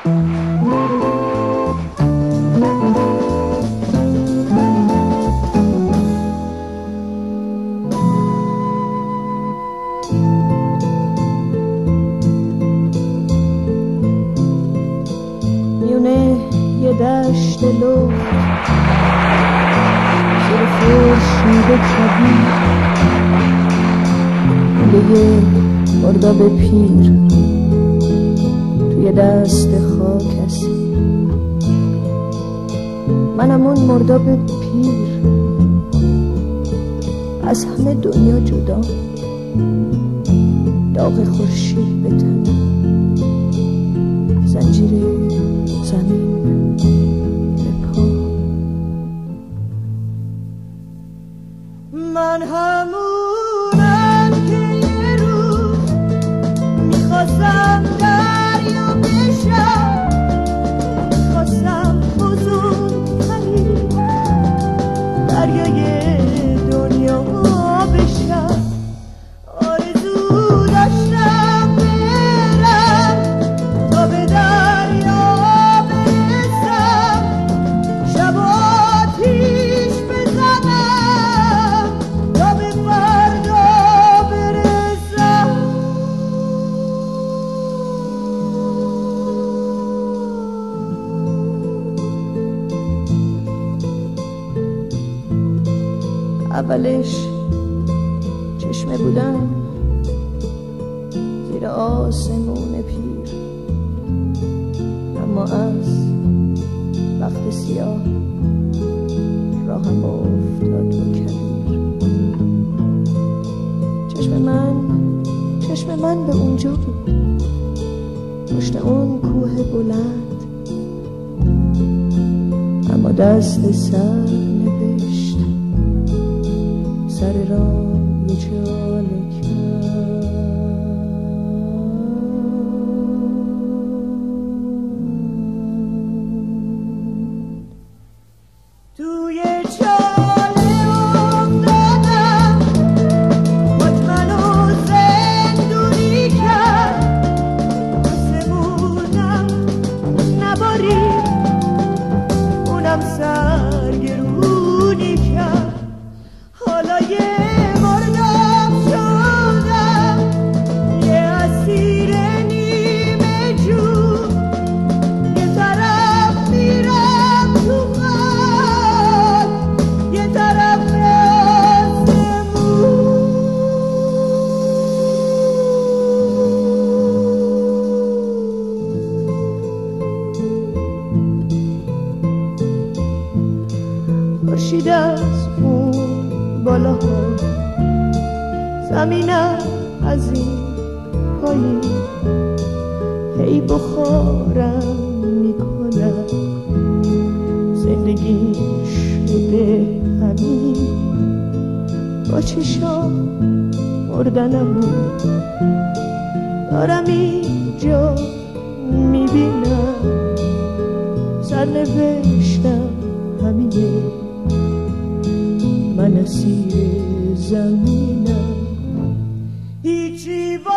دشت لو زیر خورشید کبیر یه مرداب پیر توی دست خاکسی، منم اون مرداب پیر از همه دنیا جدا، داغ خورشید به تنم، زنجیر زمین من همونم که یه روز میخواستم دریا بشم، میخواستم بزرگترین دریای دنیا بشم، آرزو داشتم برم تا به دریا برسم، شب آتیش بزنم تا به فردا برسم. اولش چشمه بودم زیر آسمون پیر، اما از وقت سیاه راهم افتاد و کبیر. چشم من به اونجا بود، پشت اون کوه بلند، اما دست سر نوشت سر راه چاله کرد. توی چاله افتادم، خود منو زندونی کرد، آسمونم نبارید، اونم سرگرونی کرد. حالا یه مردم شدم، یه اسیر نیمه جون، یه طرف میرم تو خاک، یه طرف آسمون. خورشید از اون بالاها، زمینم از این پایین، هی بخارم میکنم، زندگی شده همین، با چشام مردنمون دارم اینجا میبینم، سرنوشتم همینه، من اسیر زمینم، هیچی